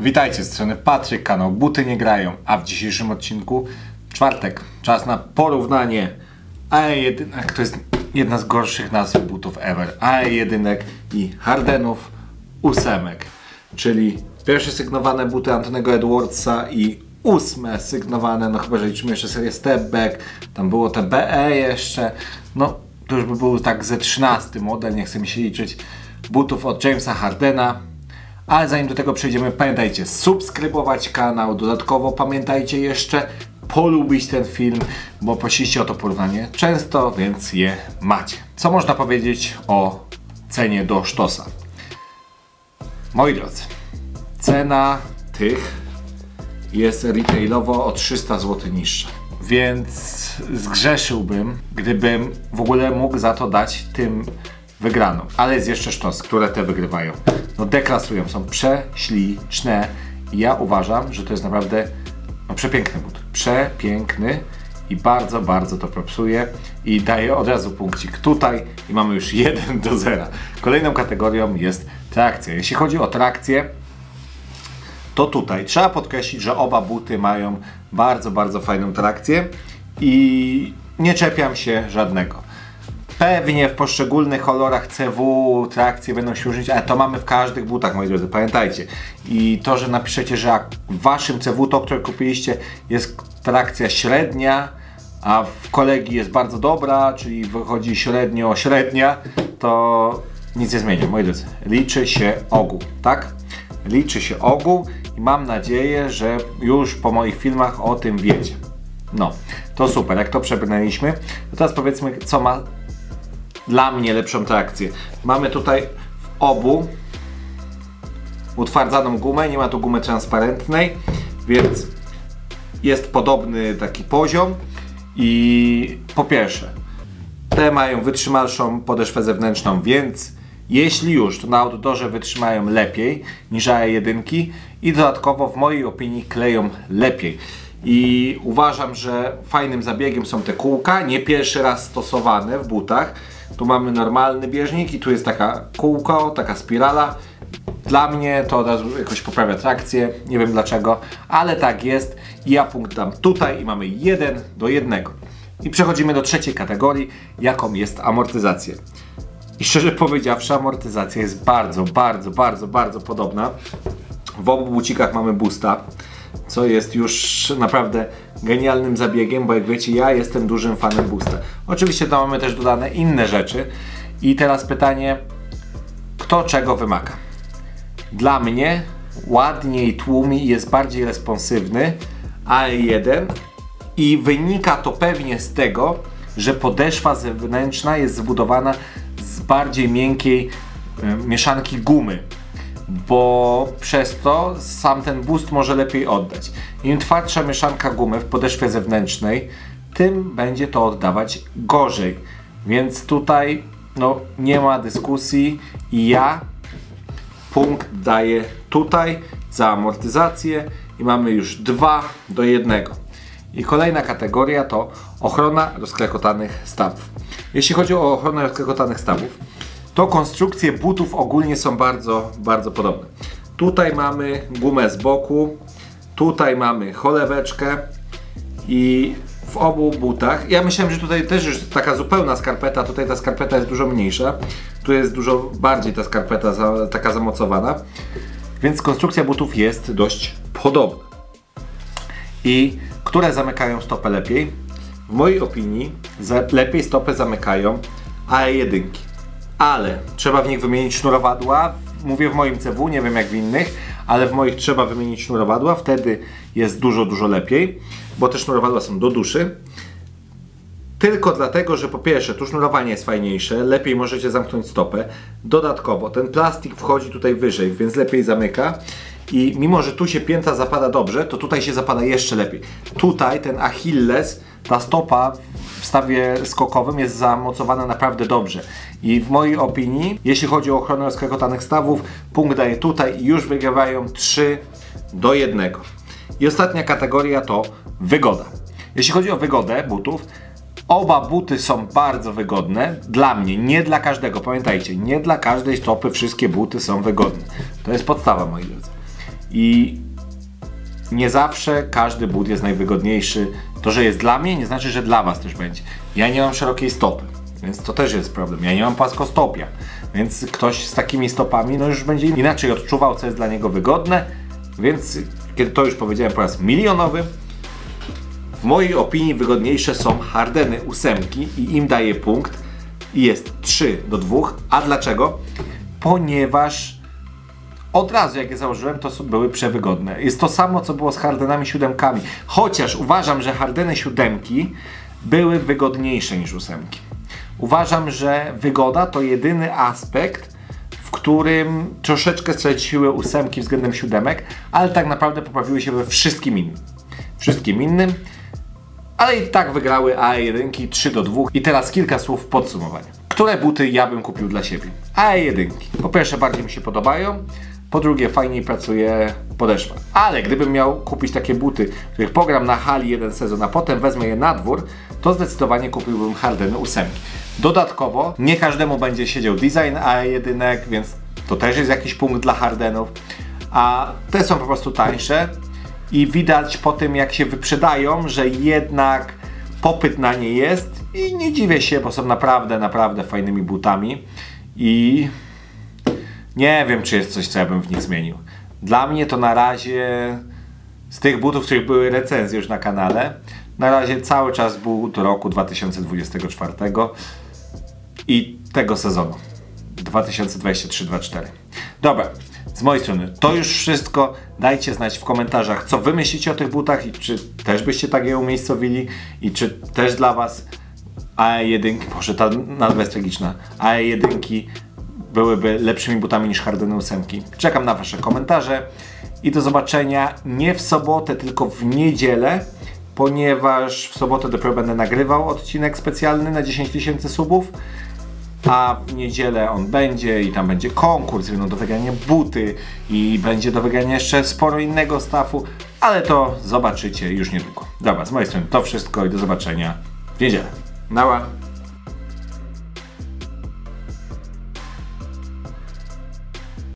Witajcie, z strony Patryk, kanał Buty Nie Grają, a w dzisiejszym odcinku czwartek, czas na porównanie AE1, to jest jedna z gorszych nazw butów ever, AE1 i Hardenów 8, czyli pierwsze sygnowane buty Antonego Edwardsa i 8 sygnowane, no chyba że liczymy jeszcze serię Step Back, tam było te BE jeszcze, no to już by był tak ze 13 model, nie chcę mi się liczyć, butów od Jamesa Hardena. Ale zanim do tego przejdziemy, pamiętajcie subskrybować kanał, dodatkowo pamiętajcie jeszcze polubić ten film, bo prosiliście o to porównanie często, więc je macie. Co można powiedzieć o cenie do sztosa? Moi drodzy, cena tych jest retailowo o 300 zł niższa, więc zgrzeszyłbym, gdybym w ogóle mógł za to dać tym wygraną, ale jest jeszcze sztos, które te wygrywają. No deklasują, są prześliczne i ja uważam, że to jest naprawdę przepiękny but. Przepiękny i bardzo, bardzo to propsuje i daję od razu punkcik tutaj i mamy już 1-0. Kolejną kategorią jest trakcja. Jeśli chodzi o trakcję, to tutaj trzeba podkreślić, że oba buty mają bardzo, bardzo fajną trakcję i nie czepiam się żadnego. Pewnie w poszczególnych kolorach CW trakcje będą się różnić, ale to mamy w każdych butach, moi drodzy, pamiętajcie. I to, że napiszecie, że w waszym CW, to, które kupiliście, jest trakcja średnia, a w kolegi jest bardzo dobra, czyli wychodzi średnia, to nic nie zmienia, moi drodzy. Liczy się ogół, tak? Liczy się ogół i mam nadzieję, że już po moich filmach o tym wiecie. No, to super, jak to przebrnęliśmy. To teraz powiedzmy, co ma dla mnie lepszą trakcję. Mamy tutaj w obu utwardzaną gumę, nie ma tu gumy transparentnej, więc jest podobny taki poziom i po pierwsze, te mają wytrzymalszą podeszwę zewnętrzną, więc jeśli już, to na outdoorze wytrzymają lepiej niż AE1 i dodatkowo w mojej opinii kleją lepiej. I uważam, że fajnym zabiegiem są te kółka, nie pierwszy raz stosowane w butach. Tu mamy normalny bieżnik i tu jest taka kółko, taka spirala. Dla mnie to od razu jakoś poprawia trakcję, nie wiem dlaczego, ale tak jest i ja punkt dam tutaj i mamy 1-1. I przechodzimy do trzeciej kategorii, jaką jest amortyzacja. I szczerze powiedziawszy, amortyzacja jest bardzo podobna. W obu bucikach mamy boosta, co jest już naprawdę genialnym zabiegiem, bo jak wiecie, ja jestem dużym fanem boosta. Oczywiście tam mamy też dodane inne rzeczy i teraz pytanie, kto czego wymaga? Dla mnie ładniej tłumi i jest bardziej responsywny AE1 i wynika to pewnie z tego, że podeszwa zewnętrzna jest zbudowana z bardziej miękkiej mieszanki gumy, bo przez to sam ten boost może lepiej oddać. Im twardsza mieszanka gumy w podeszwie zewnętrznej, tym będzie to oddawać gorzej. Więc tutaj no, nie ma dyskusji i ja punkt daję tutaj za amortyzację i mamy już 2-1. I kolejna kategoria to ochrona rozklekotanych stawów. Jeśli chodzi o ochronę rozklekotanych stawów, to konstrukcje butów ogólnie są bardzo podobne. Tutaj mamy gumę z boku, tutaj mamy choleweczkę i w obu butach, ja myślałem, że tutaj też już taka zupełna skarpeta, tutaj ta skarpeta jest dużo mniejsza, tu jest dużo bardziej ta skarpeta taka zamocowana, więc konstrukcja butów jest dość podobna. I które zamykają stopę lepiej? W mojej opinii lepiej stopę zamykają AE1. Ale trzeba w nich wymienić sznurowadła, mówię w moim CW, nie wiem jak w innych, ale w moich trzeba wymienić sznurowadła, wtedy jest dużo lepiej, bo te sznurowadła są do duszy. Tylko dlatego, że po pierwsze tu sznurowanie jest fajniejsze, lepiej możecie zamknąć stopę, dodatkowo ten plastik wchodzi tutaj wyżej, więc lepiej zamyka i mimo, że tu się pięta zapada dobrze, to tutaj się zapada jeszcze lepiej. Tutaj ten Achilles, ta stopa w stawie skokowym jest zamocowana naprawdę dobrze. I w mojej opinii, jeśli chodzi o ochronę rozklekotanych stawów, punkt daję tutaj i już wygrywają 3-1. I ostatnia kategoria to wygoda. Jeśli chodzi o wygodę butów, oba buty są bardzo wygodne. Dla mnie, nie dla każdego. Pamiętajcie, nie dla każdej stopy wszystkie buty są wygodne. To jest podstawa, moi drodzy. i nie zawsze każdy but jest najwygodniejszy. To, że jest dla mnie, nie znaczy, że dla was też będzie. Ja nie mam szerokiej stopy, więc to też jest problem. Ja nie mam płaskostopia, więc ktoś z takimi stopami no już będzie inaczej odczuwał, co jest dla niego wygodne. Więc, kiedy to już powiedziałem po raz milionowy, w mojej opinii wygodniejsze są Hardeny 8 i im daję punkt i jest 3-2. A dlaczego? Ponieważ od razu jak je założyłem, to były przewygodne. Jest to samo, co było z Hardenami 7. Chociaż uważam, że Hardeny 7 były wygodniejsze niż 8. Uważam, że wygoda to jedyny aspekt, w którym troszeczkę straciły 8 względem 7, ale tak naprawdę poprawiły się we wszystkim innym. Ale i tak wygrały AE1 3-2. I teraz kilka słów podsumowania. Które buty ja bym kupił dla siebie? AE1. Po pierwsze, bardziej mi się podobają. Po drugie, fajniej pracuje podeszwa. Ale gdybym miał kupić takie buty, w których pogram na hali jeden sezon, a potem wezmę je na dwór, to zdecydowanie kupiłbym Hardeny 8. Dodatkowo, nie każdemu będzie siedział design AE1, więc to też jest jakiś punkt dla Hardenów. A te są po prostu tańsze. I widać po tym, jak się wyprzedają, że jednak popyt na nie jest i nie dziwię się, bo są naprawdę fajnymi butami i nie wiem, czy jest coś, co ja bym w nich zmienił. Dla mnie to na razie z tych butów, których były recenzje już na kanale, na razie cały czas but roku 2024 i tego sezonu 2023-2024. Dobra. Z mojej strony to już wszystko. Dajcie znać w komentarzach, co wy myślicie o tych butach i czy też byście tak je umiejscowili i czy też dla was AE1, może ta nazwa jest tragiczna, AE1 byłyby lepszymi butami niż Hardeny 8. Czekam na wasze komentarze i do zobaczenia nie w sobotę, tylko w niedzielę, ponieważ w sobotę dopiero będę nagrywał odcinek specjalny na 10 000 subów. A w niedzielę on będzie i tam będzie konkurs, będą do wygrania buty i będzie do wygrania jeszcze sporo innego staffu, ale to zobaczycie już niedługo. Dobra, z mojej strony to wszystko i do zobaczenia w niedzielę. Nała!